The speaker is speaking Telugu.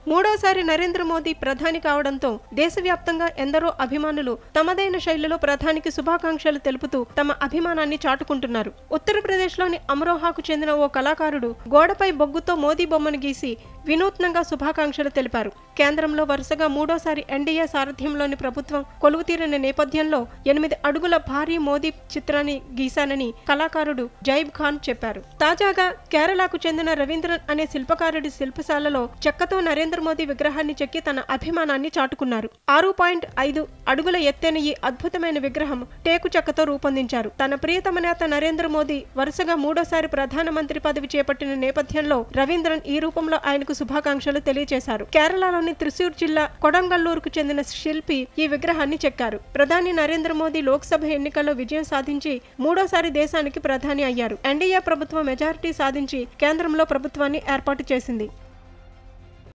మూడోసారి నరేంద్ర మోదీ ప్రధాని కావడంతో దేశవ్యాప్తంగా ఎందరో అభిమానులు తమదైన శైలిలో ప్రధానికి శుభాకాంక్షలు తెలుపుతూ తమ అభిమానాన్ని చాటుకుంటున్నారు. ఉత్తరప్రదేశ్లోని అమ్రోహాకు చెందిన ఓ కళాకారుడు గోడపై బొగ్గుతో మోదీ బొమ్మను గీసి వినూత్నంగా శుభాకాంక్షలు తెలిపారు. కేంద్రంలో వరుసగా మూడోసారి ఎన్డీఏ సారథ్యంలోని ప్రభుత్వం కొలువుతీరిన నేపథ్యంలో 8 అడుగుల భారీ మోదీ చిత్రాన్ని గీశానని కళాకారుడు జైబ్ ఖాన్ చెప్పారు. తాజాగా కేరళకు చెందిన రవీంద్రన్ అనే శిల్పకారుడి శిల్పశాలలో చెక్కతో నరేంద్ర మోదీ విగ్రహాన్ని చెక్కి తన అభిమానాన్ని చాటుకున్నారు. 6.5 అడుగుల ఎత్తైన ఈ అద్భుతమైన విగ్రహం టేకు చెక్కతో రూపొందించారు. తన ప్రియతమ నేత నరేంద్ర మోదీ వరుసగా మూడోసారి ప్రధానమంత్రి పదవి చేపట్టిన నేపథ్యంలో రవీంద్రన్ ఈ రూపంలో ఆయనకు శుభాకాంక్షలు తెలియజేశారు. కేరళలోని త్రిశూర్ జిల్లా కొడంగల్లూరుకు చెందిన శిల్పి ఈ విగ్రహాన్ని చెక్కారు. ప్రధాని నరేంద్ర మోదీ లోక్సభ ఎన్నికల్లో విజయం సాధించి మూడోసారి దేశానికి ప్రధాని అయ్యారు. ఎన్డీఏ ప్రభుత్వం మెజారిటీ సాధించి కేంద్రంలో ప్రభుత్వాన్ని ఏర్పాటు చేసింది.